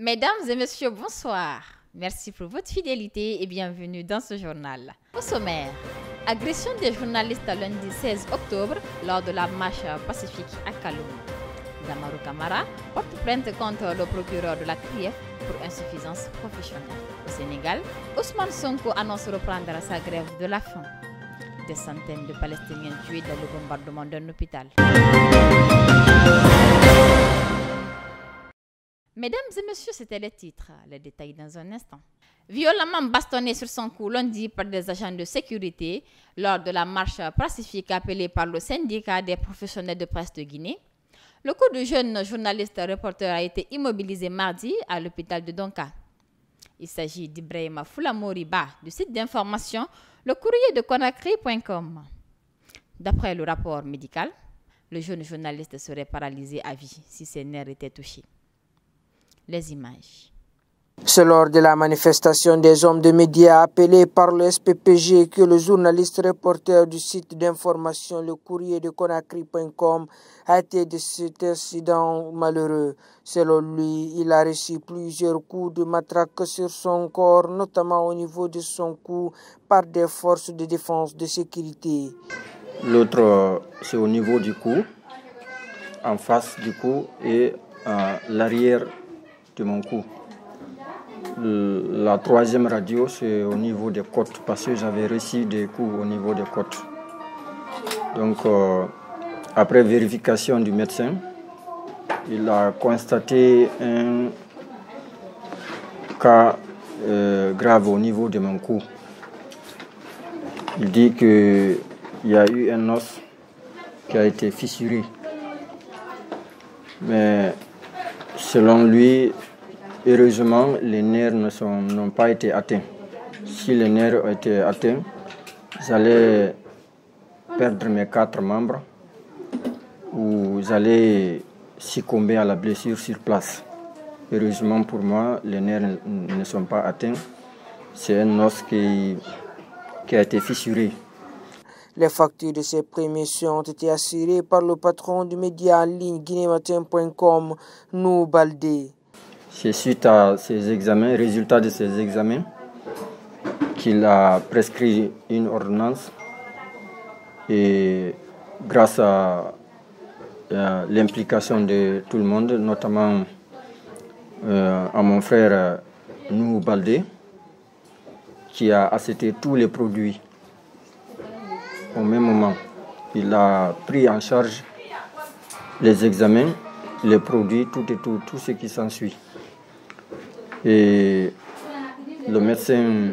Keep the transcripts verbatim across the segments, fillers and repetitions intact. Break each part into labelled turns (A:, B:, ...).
A: Mesdames et messieurs, bonsoir. Merci pour votre fidélité et bienvenue dans ce journal. Au sommaire, agression des journalistes lundi seize octobre lors de la marche pacifique à Kaloum. Damarou Kamara porte plainte contre le procureur de la C R I E F pour insuffisance professionnelle. Au Sénégal, Ousmane Sonko annonce reprendre sa grève de la faim. Des centaines de Palestiniens tués dans le bombardement d'un hôpital. Mesdames et messieurs, c'était les titres. Les détails dans un instant. Violemment bastonné sur son cou lundi par des agents de sécurité lors de la marche pacifique appelée par le syndicat des professionnels de presse de Guinée, le coup du jeune journaliste reporter a été immobilisé mardi à l'hôpital de Donka. Il s'agit d'Ibrahima Foulamoriba du site d'information le courrier de Conakry point com. D'après le rapport médical, le jeune journaliste serait paralysé à vie si ses nerfs étaient touchés. Les images.
B: C'est lors de la manifestation des hommes de médias appelés par le S P P G que le journaliste reporter du site d'information le courrier de Conakry point com a été de cet incident malheureux. Selon lui, il a reçu plusieurs coups de matraque sur son corps, notamment au niveau de son cou, par des forces de défense de sécurité.
C: L'autre, c'est au niveau du cou, en face du cou et à l'arrière de mon cou. La troisième radio, c'est au niveau des côtes, parce que j'avais reçu des coups au niveau des côtes. Donc, euh, après vérification du médecin, il a constaté un cas euh, grave au niveau de mon cou. Il dit qu'il y a eu un os qui a été fissuré. Mais selon lui, heureusement, les nerfs n'ont pas été atteints. Si les nerfs ont été atteints, j'allais perdre mes quatre membres ou j'allais succomber à la blessure sur place. Heureusement pour moi, les nerfs ne sont pas atteints. C'est un os qui, qui a été fissuré.
B: Les factures de ces premiers soins ont été assurées par le patron du média en ligne guinématin point com, Nou Baldé.
C: C'est suite à ces examens, résultats de ces examens, qu'il a prescrit une ordonnance et grâce à, à l'implication de tout le monde, notamment euh, à mon frère Nou Baldé, qui a acheté tous les produits au même moment. Il a pris en charge les examens, les produits, tout et tout, tout ce qui s'ensuit. Et le médecin,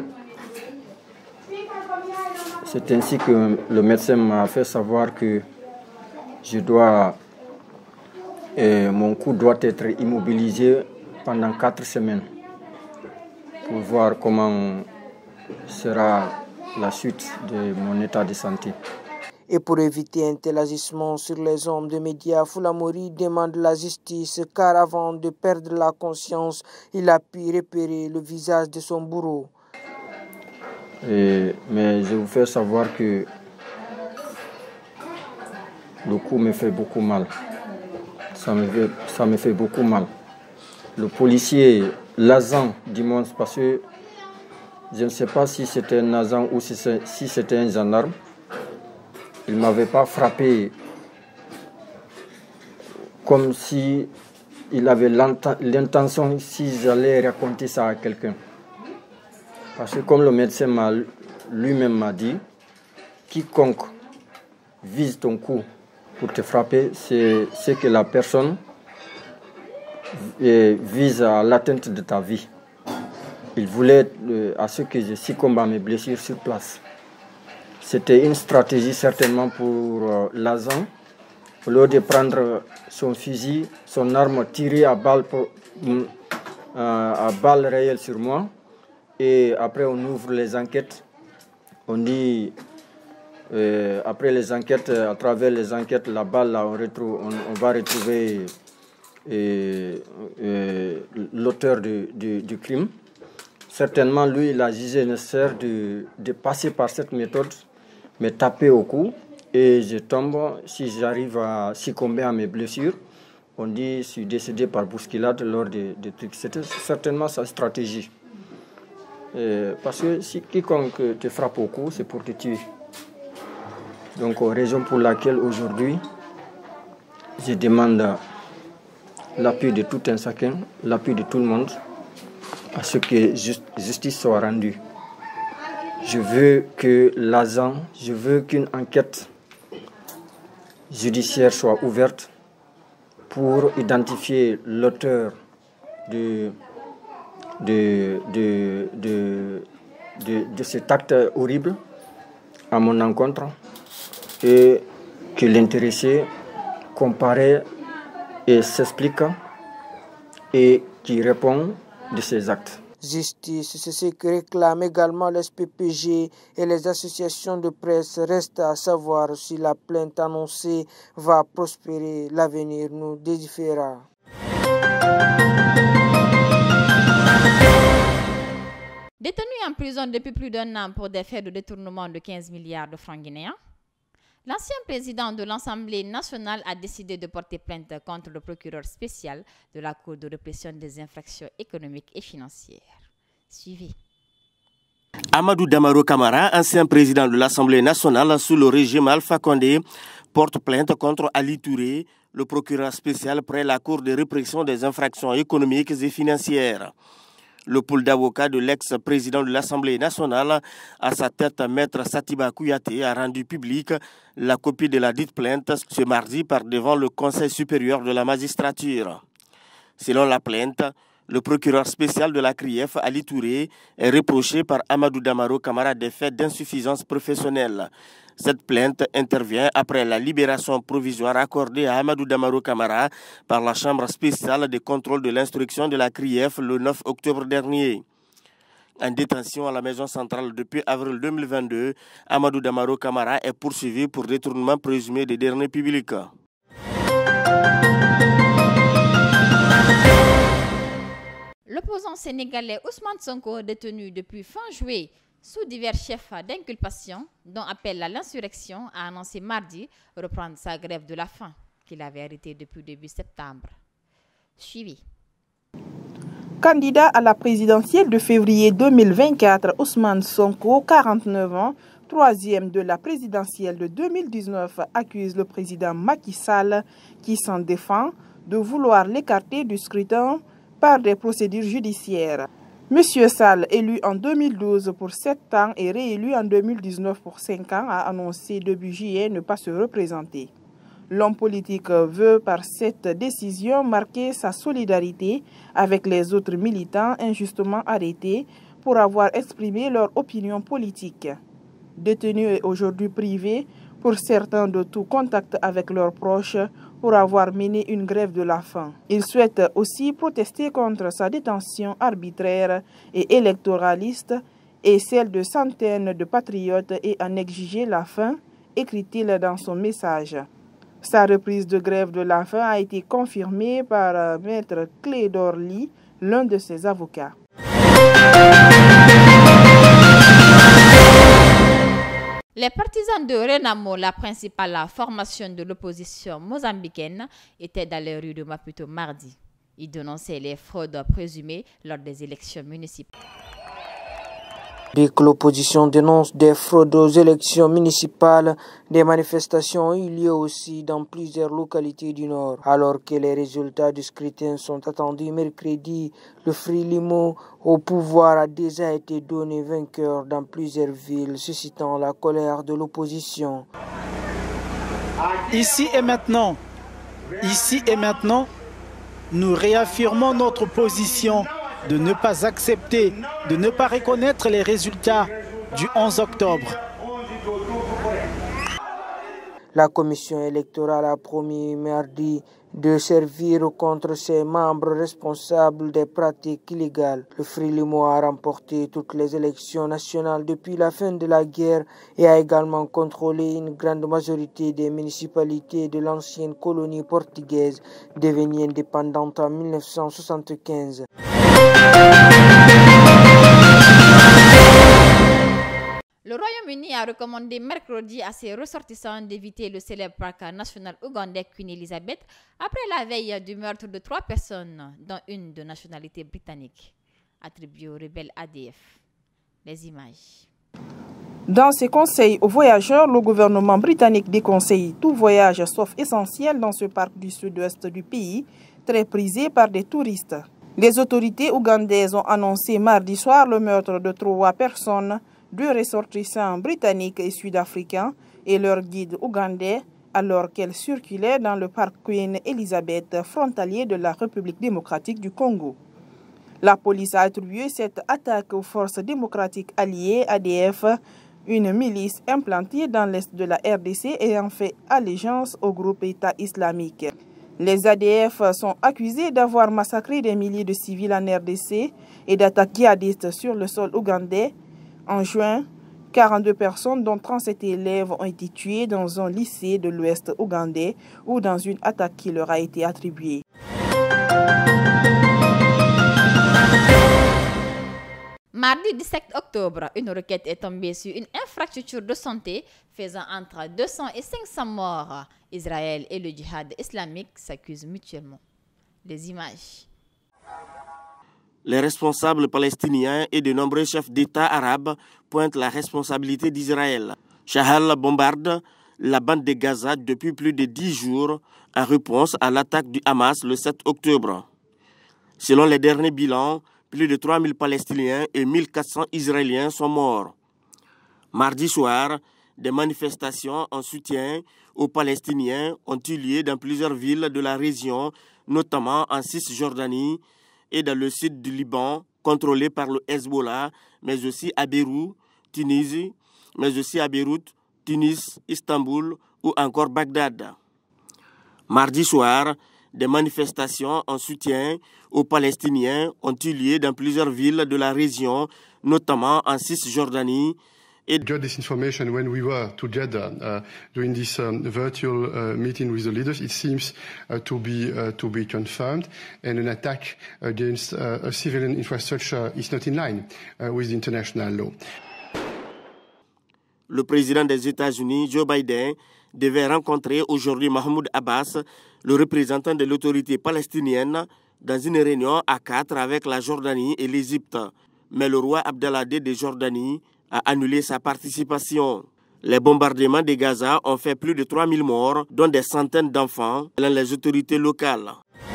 C: c'est ainsi que le médecin m'a fait savoir que je dois, et mon cou doit être immobilisé pendant quatre semaines pour voir comment sera la suite de mon état de santé.
B: Et pour éviter un tel agissement sur les hommes de médias, Foulamori demande la justice car avant de perdre la conscience, il a pu repérer le visage de son bourreau.
C: Et, mais je vous fais savoir que le coup me fait beaucoup mal. Ça me fait, ça me fait beaucoup mal. Le policier, l'agent du monde, parce que je ne sais pas si c'était un agent ou si c'était un gendarme, il ne m'avait pas frappé comme si il avait l'intention, si j'allais raconter ça à quelqu'un. Parce que comme le médecin lui-même m'a dit, quiconque vise ton cou pour te frapper, c'est que la personne vise à l'atteinte de ta vie. Il voulait à ce que je succombe à mes blessures sur place. C'était une stratégie certainement pour euh, l'agent. Au lieu de prendre son fusil, son arme tirée à balle, pour, euh, à balle réelle sur moi. Et après, on ouvre les enquêtes. On dit, euh, après les enquêtes, à travers les enquêtes, la balle, là, on, retrouve, on, on va retrouver euh, euh, l'auteur du, du, du crime. Certainement, lui, il a jugé nécessaire de, de passer par cette méthode, me taper au cou et je tombe. Si j'arrive à succomber à mes blessures, On dit, je suis décédé par bousculade lors des, des trucs. C'était certainement sa stratégie. Et parce que si quiconque te frappe au cou, c'est pour te tuer. Donc, raison pour laquelle aujourd'hui, je demande l'appui de tout un chacun, l'appui de tout le monde, à ce que justice soit rendue. Je veux que l'A Z A N, je veux qu'une enquête judiciaire soit ouverte pour identifier l'auteur de, de, de, de, de, de cet acte horrible à mon encontre et que l'intéressé comparaît et s'explique et qui répond de ses actes.
B: Justice, c'est ce que réclament également les S P P G et les associations de presse. Reste à savoir si la plainte annoncée va prospérer. L'avenir nous dédifférera.
A: Détenu en prison depuis plus d'un an pour des faits de détournement de quinze milliards de francs guinéens, l'ancien président de l'Assemblée nationale a décidé de porter plainte contre le procureur spécial de la Cour de répression des infractions économiques et financières. Suivez.
D: Amadou Damaro Camara, ancien président de l'Assemblée nationale sous le régime Alpha Condé, porte plainte contre Ali Touré, le procureur spécial près la Cour de répression des infractions économiques et financières. Le pool d'avocats de l'ex-président de l'Assemblée nationale, à sa tête maître Satiba Kouyaté, a rendu publique la copie de la dite plainte ce mardi par devant le Conseil supérieur de la magistrature. Selon la plainte, le procureur spécial de la C R I E F, Ali Touré, est reproché par Amadou Damaro Camara des faits d'insuffisance professionnelle. Cette plainte intervient après la libération provisoire accordée à Amadou Damaro Camara par la Chambre spéciale de contrôle de l'instruction de la C R I E F le neuf octobre dernier. En détention à la maison centrale depuis avril deux mille vingt-deux, Amadou Damaro Camara est poursuivi pour détournement présumé des deniers publics.
A: L'opposant sénégalais Ousmane Sonko, détenu depuis fin juillet sous divers chefs d'inculpation, dont appel à l'insurrection, a annoncé mardi reprendre sa grève de la faim qu'il avait arrêtée depuis début septembre. Suivi.
E: Candidat à la présidentielle de février deux mille vingt-quatre, Ousmane Sonko, quarante-neuf ans, troisième de la présidentielle de deux mille dix-neuf, accuse le président Macky Sall, qui s'en défend, de vouloir l'écarter du scrutin par des procédures judiciaires. Monsieur Sall, élu en deux mille douze pour sept ans et réélu en deux mille dix-neuf pour cinq ans, a annoncé début juillet ne pas se représenter. L'homme politique veut par cette décision marquer sa solidarité avec les autres militants injustement arrêtés pour avoir exprimé leur opinion politique. Détenu et aujourd'hui privé, pour certains de tout contact avec leurs proches, pour avoir mené une grève de la faim. Il souhaite aussi protester contre sa détention arbitraire et électoraliste et celle de centaines de patriotes et en exiger la fin, écrit-il dans son message. Sa reprise de grève de la faim a été confirmée par maître Clédor Ly, l'un de ses avocats.
A: Les partisans de Renamo, la principale formation de l'opposition mozambicaine, étaient dans les rues de Maputo mardi. Ils dénonçaient les fraudes présumées lors des élections municipales.
B: Dès que l'opposition dénonce des fraudes aux élections municipales, des manifestations ont eu lieu aussi dans plusieurs localités du Nord. Alors que les résultats du scrutin sont attendus mercredi, le Frélimo au pouvoir a déjà été donné vainqueur dans plusieurs villes, suscitant la colère de l'opposition.
F: Ici et maintenant, ici et maintenant, nous réaffirmons notre position de ne pas accepter, de ne pas reconnaître les résultats du onze octobre.
B: La commission électorale a promis mardi de servir contre ses membres responsables des pratiques illégales. Le Frélimo a remporté toutes les élections nationales depuis la fin de la guerre et a également contrôlé une grande majorité des municipalités de l'ancienne colonie portugaise, devenue indépendante en mille neuf cent soixante-quinze.
A: Le Royaume-Uni a recommandé mercredi à ses ressortissants d'éviter le célèbre parc national ougandais Queen Elizabeth après la veille du meurtre de trois personnes, dont une de nationalité britannique, attribuée au rebelle A D F. Les images.
E: Dans ses conseils aux voyageurs, le gouvernement britannique déconseille tout voyage sauf essentiel dans ce parc du sud-ouest du pays, très prisé par des touristes. Les autorités ougandaises ont annoncé mardi soir le meurtre de trois personnes, deux ressortissants britanniques et sud-africains et leur guide ougandais, alors qu'elles circulaient dans le parc Queen Elizabeth, frontalier de la République démocratique du Congo. La police a attribué cette attaque aux forces démocratiques alliées A D F, une milice implantée dans l'est de la R D C ayant fait allégeance au groupe État islamique. Les A D F sont accusés d'avoir massacré des milliers de civils en R D C et d'attaques djihadistes sur le sol ougandais. En juin, quarante-deux personnes, dont trente-sept élèves, ont été tuées dans un lycée de l'ouest ougandais ou dans une attaque qui leur a été attribuée.
A: Mardi dix-sept octobre, une requête est tombée sur une infrastructure de santé faisant entre deux cents et cinq cents morts. Israël et le djihad islamique s'accusent mutuellement. Les images.
D: Les responsables palestiniens et de nombreux chefs d'État arabes pointent la responsabilité d'Israël. Chahal bombarde la bande de Gaza depuis plus de dix jours en réponse à l'attaque du Hamas le sept octobre. Selon les derniers bilans, plus de trois mille Palestiniens et mille quatre cents Israéliens sont morts. Mardi soir, des manifestations en soutien aux Palestiniens ont eu lieu dans plusieurs villes de la région, notamment en Cisjordanie et dans le sud du Liban, contrôlé par le Hezbollah, mais aussi à Beyrouth, Tunisie, mais aussi à Beyrouth, Tunis, Istanbul ou encore Bagdad. Mardi soir, des manifestations en soutien aux Palestiniens ont eu lieu dans plusieurs villes de la région, notamment en Cisjordanie.
G: We got this information when we were together uh, during this um, virtual uh, meeting with the leaders. It seems uh, to be uh, to be confirmed, and an attack against uh, a civilian infrastructure is not in line uh, with international law.
D: Le président des États-Unis, Joe Biden, devait rencontrer aujourd'hui Mahmoud Abbas, le représentant de l'autorité palestinienne, dans une réunion à quatre avec la Jordanie et l'Égypte. Mais le roi Abdallah deux de Jordanie a annulé sa participation. Les bombardements de Gaza ont fait plus de trois mille morts, dont des centaines d'enfants, selon les autorités locales.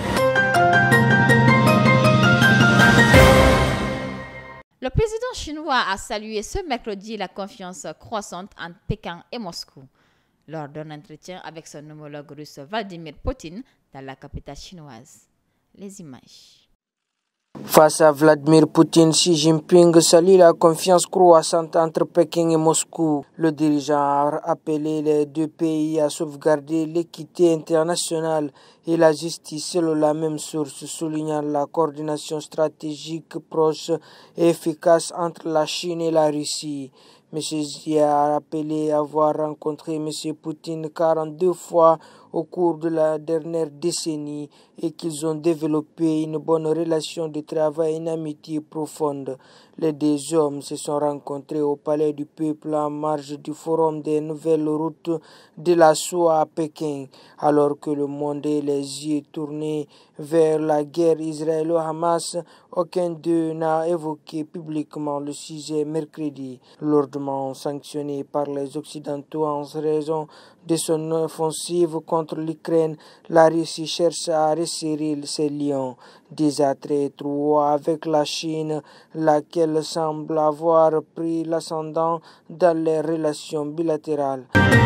A: Le président chinois a salué ce mercredi la confiance croissante entre Pékin et Moscou, lors d'un entretien avec son homologue russe Vladimir Poutine dans la capitale chinoise. Les images.
B: Face à Vladimir Poutine, Xi Jinping salue la confiance croissante entre Pékin et Moscou. Le dirigeant a appelé les deux pays à sauvegarder l'équité internationale et la justice selon la même source, soulignant la coordination stratégique proche et efficace entre la Chine et la Russie. M. Xi a rappelé avoir rencontré M. Poutine quarante-deux fois au cours de la dernière décennie et qu'ils ont développé une bonne relation de travail et une amitié profonde. Les deux hommes se sont rencontrés au Palais du Peuple en marge du Forum des nouvelles routes de la soie à Pékin, alors que le monde et les yeux tournés vers la guerre israélo-Hamas. Aucun d'eux n'a évoqué publiquement le sujet mercredi, lourdement sanctionné par les Occidentaux en raison de son offensive contre l'Ukraine. La Russie cherche à resserrer ses liens, des attraits étroits avec la Chine, laquelle semble avoir pris l'ascendant dans les relations bilatérales.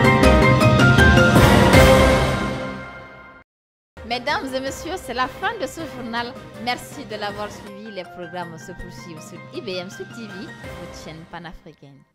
A: Mesdames et messieurs, c'est la fin de ce journal. Merci de l'avoir suivi. Les programmes se poursuivent sur I B M Sud T V, votre chaîne panafricaine.